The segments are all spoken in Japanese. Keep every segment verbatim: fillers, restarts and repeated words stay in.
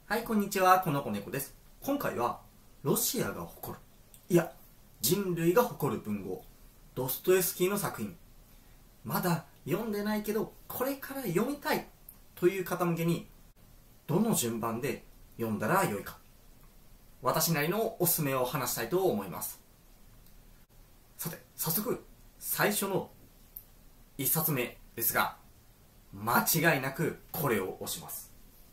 はい、こんにちは。この子猫です。今回は、ロシアが誇る、いや、人類が誇る文豪、ドストエフスキーの作品。まだ読んでないけど、これから読みたいという方向けに、どの順番で読んだらよいか、私なりのおすすめを話したいと思います。さて、早速、最初の一冊目ですが、間違いなくこれを押します。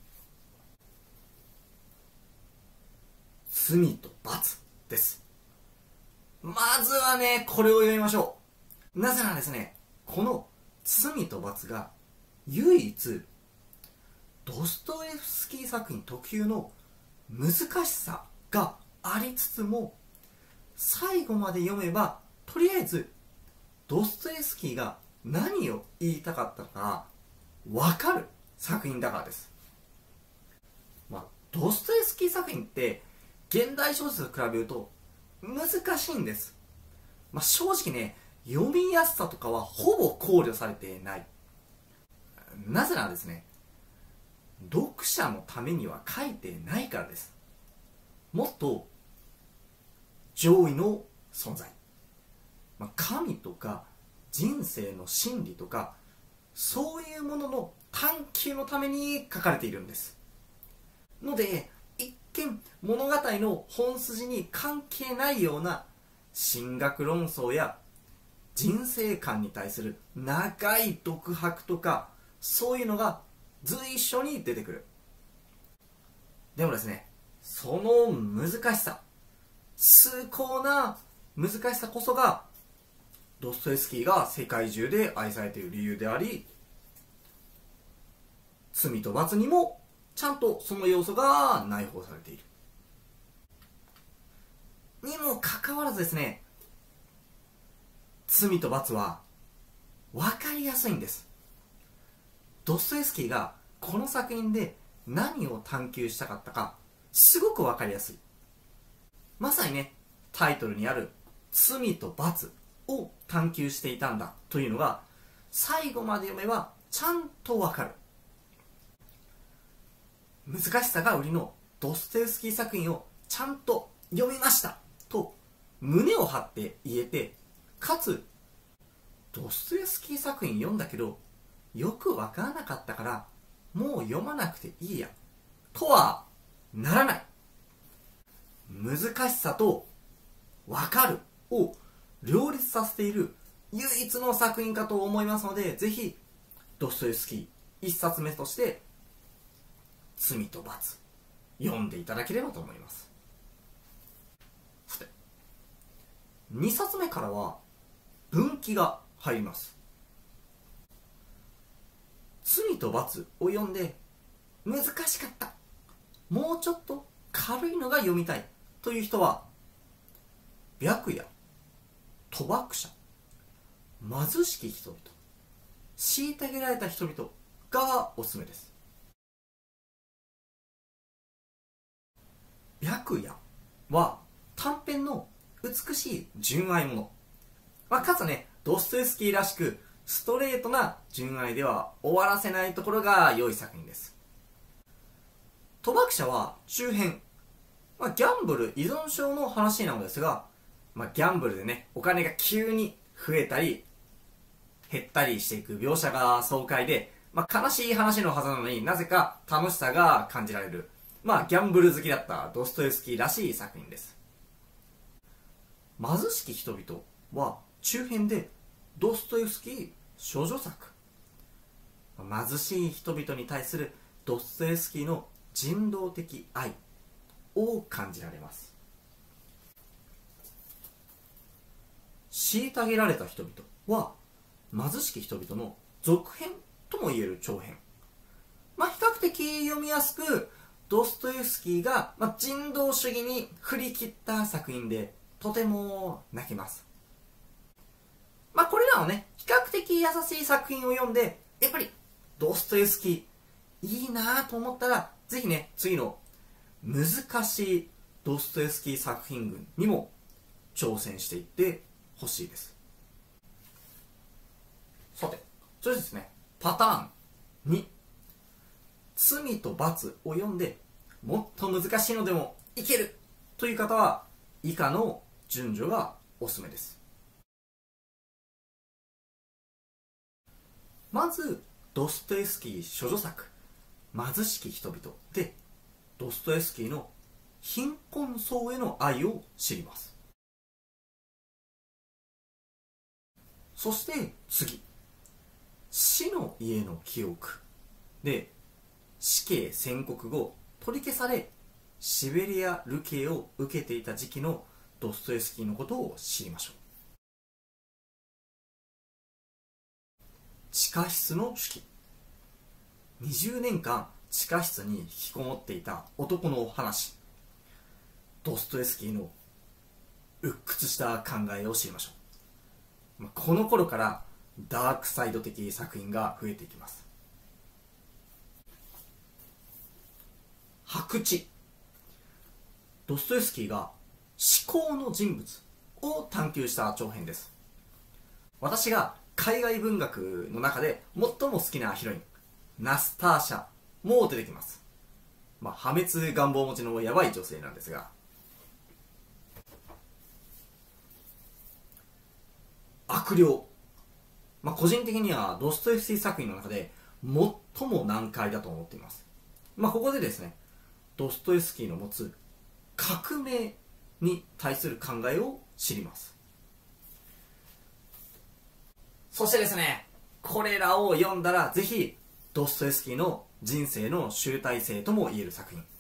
罪と罰です。まずはね、これを読みましょう。なぜならですね、この罪と罰が唯一ドストエフスキー作品特有の難しさがありつつも、最後まで読めばとりあえずドストエフスキーが何を言いたかったのか分かる作品だからです。まあ、ドストエフスキー作品って現代小説と比べると難しいんです。まあ、正直ね、読みやすさとかはほぼ考慮されていない。なぜならですね、読者のためには書いてないからです。もっと上位の存在、まあ、神とか人生の真理とかそういうものの探求のために書かれているんですので、一見物語の本筋に関係ないような神学論争や人生観に対する長い独白とか、そういうのが随所に出てくる。でもですね、その難しさ、崇高な難しさこそがドストエフスキーが世界中で愛されている理由であり、罪と罰にもちゃんとその要素が内包されているにもかかわらずですね、罪と罰は分かりやすいんです。ドストエフスキーがこの作品で何を探求したかったかすごく分かりやすい。まさにね、タイトルにある罪と罰を探求していたんだというのが最後まで読めばちゃんと分かる。難しさが売りのドストエフスキー作品をちゃんと読みましたと胸を張って言えて、かつドストエフスキー作品読んだけどよく分からなかったからもう読まなくていいやとはならない。難しさと分かるを両立させている唯一の作品かと思いますので、ぜひドストエフスキー一冊目として罪と罰読んでいただければと思います。さて、にさつめからは分岐が入ります。罪と罰を読んで難しかった、もうちょっと軽いのが読みたいという人は、白夜、賭博者、貧しき人々、虐げられた人々がおすすめです。白夜は短編の美しい純愛もの、まあ、かつね、ドストエフスキーらしくストレートな純愛では終わらせないところが良い作品です。賭博者は中編、まあ、ギャンブル依存症の話なのですが、まあ、ギャンブルでね、お金が急に増えたり減ったりしていく描写が爽快で、まあ、悲しい話のはずなのになぜか楽しさが感じられる、まあ、ギャンブル好きだったドストエフスキーらしい作品です。貧しき人々は中編でドストエフスキー少女作、貧しい人々に対するドストエフスキーの人道的愛を感じられます。虐げられた人々は貧しき人々の続編ともいえる長編、まあ、比較的読みやすくドストエフスキーが、まあ、人道主義に振り切った作品でとても泣けます。まあ、これらのね、比較的優しい作品を読んでやっぱりドストエフスキーいいなと思ったら、ぜひね、次の難しいドストエフスキー作品群にも挑戦していってほしいです。さて、それですね、パターンに、罪と罰を読んでもっと難しいのでもいけるという方は以下の順序がおすすめです。まずドストエフスキー処女作貧しき人々でドストエフスキーの貧困層への愛を知ります。そして次、死の家の記憶で死刑宣告後取り消されシベリア流刑を受けていた時期のドストエフスキーのことを知りましょう。地下室の手記、にじゅうねんかん地下室に引きこもっていた男の話、ドストエフスキーの鬱屈した考えを知りましょう。この頃からダークサイド的作品が増えていきます。白痴、ドストエフスキーが思考の人物を探求した長編です。私が海外文学の中で最も好きなヒロインナスターシャも出てきます。まあ破滅願望持ちのヤバい女性なんですが、悪霊、まあ、個人的にはドストエフスキー作品の中で最も難解だと思っています。まあ、ここでですね、ドストエフスキーの持つ革命に対する考えを知ります。そしてですね、これらを読んだらぜひドストエフスキーの人生の集大成とも言える作品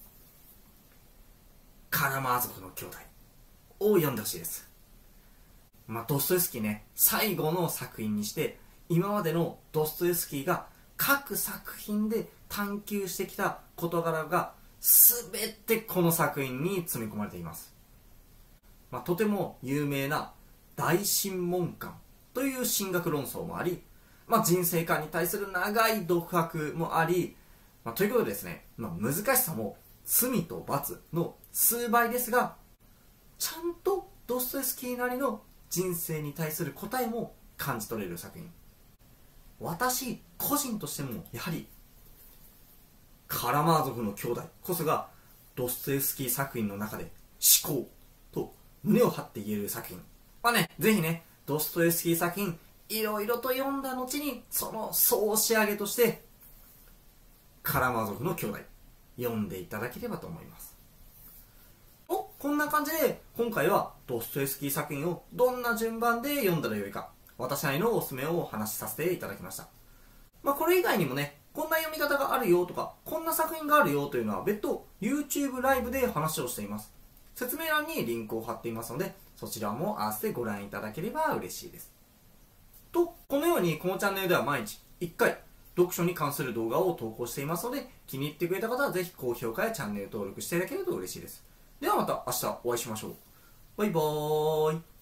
カラマーゾフの兄弟を読んでほしいです。まあ、ドストエフスキーね、最後の作品にして今までのドストエフスキーが各作品で探求してきた事柄が全てこの作品に詰め込まれています。まあ、とても有名な大神門観という神学論争もあり、まあ、人生観に対する長い独白もあり、まあ、ということでですね、まあ、難しさも罪と罰の数倍ですが、ちゃんとドストエフスキーなりの人生に対する答えも感じ取れる作品。私個人としてもやはりカラマーゾフの兄弟こそがドストエフスキー作品の中で至高と胸を張って言える作品。まあね、ぜひね、ドストエフスキー作品いろいろと読んだ後にその総仕上げとしてカラマーゾフの兄弟読んでいただければと思います。お、こんな感じで今回はドストエフスキー作品をどんな順番で読んだらよいか、私なりのおすすめをお話しさせていただきました。まあこれ以外にもね、こんな読み方があるよとかこんな作品があるよというのは別途 YouTube ライブで話をしています。説明欄にリンクを貼っていますので、そちらも合わせてご覧いただければ嬉しいです。と、このようにこのチャンネルでは毎日いっかい読書に関する動画を投稿していますので、気に入ってくれた方はぜひ高評価やチャンネル登録していただけると嬉しいです。ではまた明日お会いしましょう。バイバーイ。